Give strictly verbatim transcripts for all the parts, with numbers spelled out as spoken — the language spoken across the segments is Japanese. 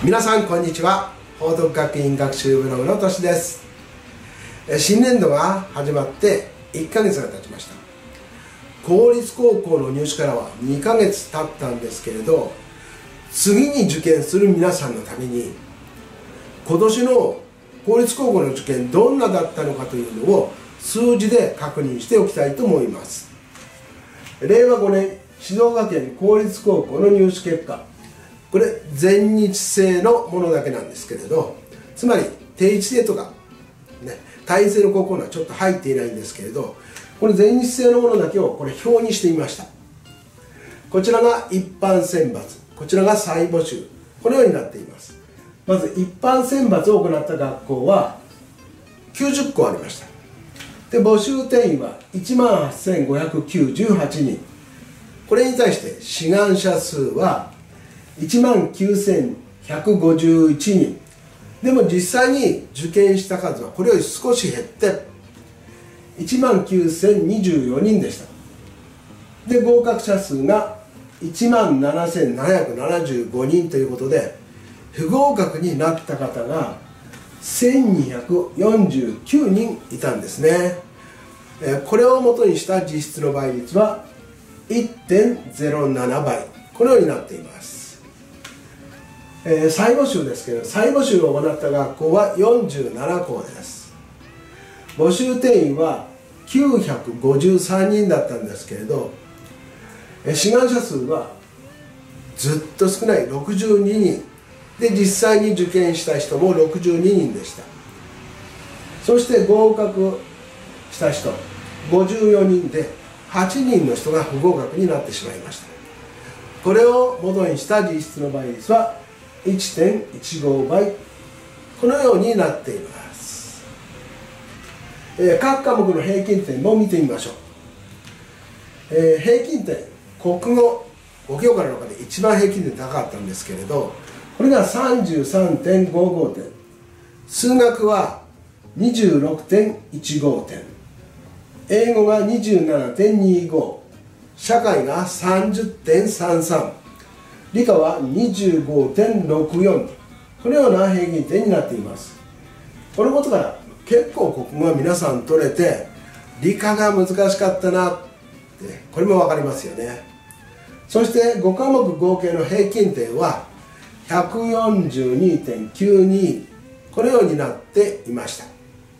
皆さんこんにちは。報徳学院学習ブログのとしです。新年度が始まっていっかげつが経ちました。公立高校の入試からはにかげつ経ったんですけれど、次に受験する皆さんのために今年の公立高校の受験どんなだったのかというのを数字で確認しておきたいと思います。れいわごねん静岡県公立高校の入試結果、これ全日制のものだけなんですけれど、つまり定一制とか、ね、単位制の高校にはちょっと入っていないんですけれど、この全日制のものだけをこれ表にしてみました。こちらが一般選抜、こちらが再募集、このようになっています。まず一般選抜を行った学校はきゅうじゅっこありました。で募集定員はいちまんはっせんごひゃくきゅうじゅうはちにん。これに対して志願者数はいちまんきゅうせんひゃくごじゅういちにん。でも実際に受験した数はこれより少し減っていちまんきゅうせんにじゅうよにんでした。で合格者数がいちまんななせんななひゃくななじゅうごにんということで、不合格になった方がせんにひゃくよんじゅうきゅうにんいたんですね。これをもとにした実質の倍率は いってんゼロなな 倍、このようになっています。えー、再募集ですけど、再募集を行った学校はよんじゅうななこです。募集定員はきゅうひゃくごじゅうさんにんだったんですけれど、えー、志願者数はずっと少ないろくじゅうににんで、実際に受験した人もろくじゅうににんでした。そして合格した人ごじゅうよにんではちにんの人が不合格になってしまいました。これを元にした実質の倍率は いってんいちご 倍、このようになっています。えー、各科目の平均点も見てみましょう。えー、平均点、国語ご教科の中で一番平均点高かったんですけれど、これが さんじゅうさんてんごごてん、数学は にじゅうろくてんいちごてん、英語が にじゅうななてんにご、社会が さんじゅってんさんさん、理科は にじゅうごてんろくよん、このような平均点になっています。このことから結構国語は皆さん取れて、理科が難しかったなってこれも分かりますよね。そしてごかもく合計の平均点は ひゃくよんじゅうにてんきゅうに、このようになっていました。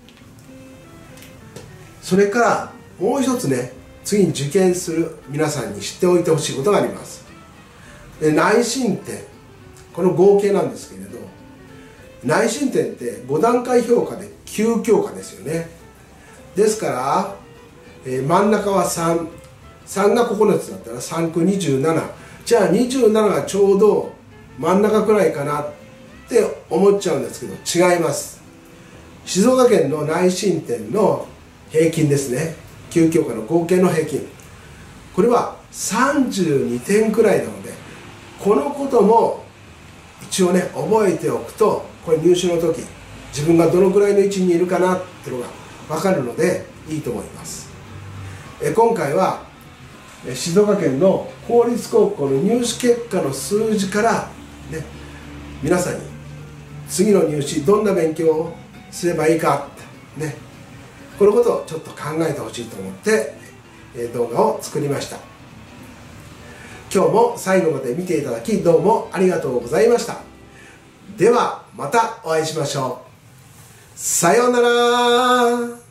それからもう一つね、次に受験する皆さんに知っておいてほしいことがあります。で内申点、この合計なんですけれど、内申点ってごだんかい評価できゅうきょうかですよね。ですから、えー、真ん中はさん、さんがここのつだったらさんくにじゅうなな、じゃあにじゅうなながちょうど真ん中くらいかなって思っちゃうんですけど、違います。静岡県の内申点の平均ですね、きゅうきょうかの合計の平均、これはさんじゅうにてんくらいなので、このことも一応ね覚えておくと、これ入試の時自分がどのくらいの位置にいるかなっていうのが分かるのでいいと思います。え今回は静岡県の公立高校の入試結果の数字から、ね、皆さんに次の入試どんな勉強をすればいいか、ね、このことをちょっと考えてほしいと思って動画を作りました。今日も最後まで見ていただきどうもありがとうございました。ではまたお会いしましょう。さようなら。